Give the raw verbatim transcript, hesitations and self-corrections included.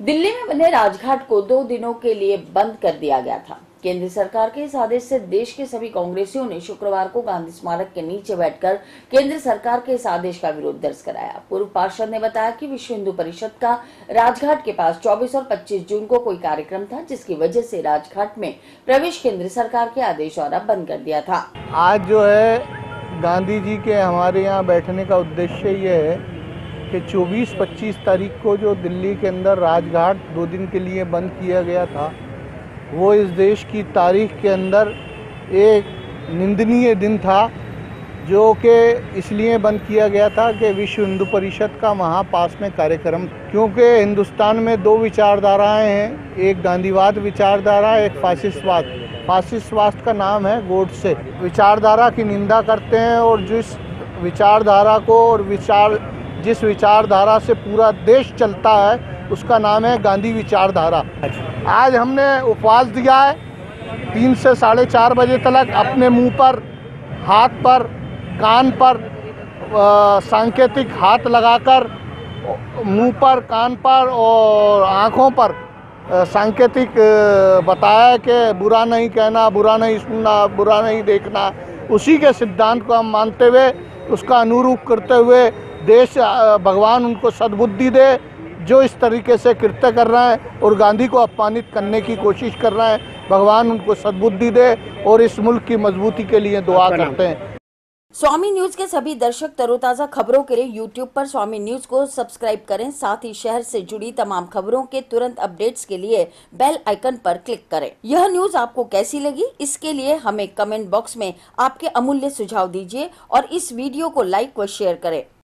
दिल्ली में बने राजघाट को दो दिनों के लिए बंद कर दिया गया था। केंद्र सरकार के इस आदेश से देश के सभी कांग्रेसियों ने शुक्रवार को गांधी स्मारक के नीचे बैठकर केंद्र सरकार के इस आदेश का विरोध दर्ज कराया। पूर्व पार्षद ने बताया कि विश्व हिंदू परिषद का राजघाट के पास चौबीस और पच्चीस जून को कोई कार्यक्रम था, जिसकी वजह से राजघाट में प्रवेश केंद्र सरकार के आदेश द्वारा बंद कर दिया था। आज जो है गांधी जी के हमारे यहाँ बैठने का उद्देश्य ये है कि चौबीस पच्चीस तारीख को जो दिल्ली के अंदर राजघाट दो दिन के लिए बंद किया गया था, वो इस देश की तारीख के अंदर एक निंदनीय दिन था, जो कि इसलिए बंद किया गया था कि विश्व हिंदू परिषद का वहाँ पास में कार्यक्रम, क्योंकि हिंदुस्तान में दो विचारधाराएं हैं, एक गांधीवाद विचारधारा, एक फासिस्टवाद। फासिस्टवाद का नाम है गोडसे। विचारधारा की निंदा करते हैं और जिस विचारधारा को और विचार जिस विचारधारा से पूरा देश चलता है उसका नाम है गांधी विचारधारा। आज हमने उपवास दिया है तीन से साढ़े चार बजे तक, अपने मुंह पर, हाथ पर, कान पर सांकेतिक हाथ लगाकर, मुंह पर, कान पर और आँखों पर सांकेतिक बताया कि बुरा नहीं कहना, बुरा नहीं सुनना, बुरा नहीं देखना। उसी के सिद्धांत को हम मानते हुए, उसका अनुरूप करते हुए देश भगवान उनको सद्बुद्धि दे जो इस तरीके से कृत्य कर रहे हैं और गांधी को अपमानित करने की कोशिश कर रहे हैं। भगवान उनको सद्बुद्धि दे और इस मुल्क की मजबूती के लिए दुआ करते हैं। स्वामी न्यूज के सभी दर्शक तरोताजा खबरों के लिए यूट्यूब पर स्वामी न्यूज को सब्सक्राइब करें। साथ ही शहर से जुड़ी तमाम खबरों के तुरंत अपडेट्स के लिए बेल आइकन पर क्लिक करें। यह न्यूज आपको कैसी लगी, इसके लिए हमें कमेंट बॉक्स में आपके अमूल्य सुझाव दीजिए और इस वीडियो को लाइक व शेयर करें।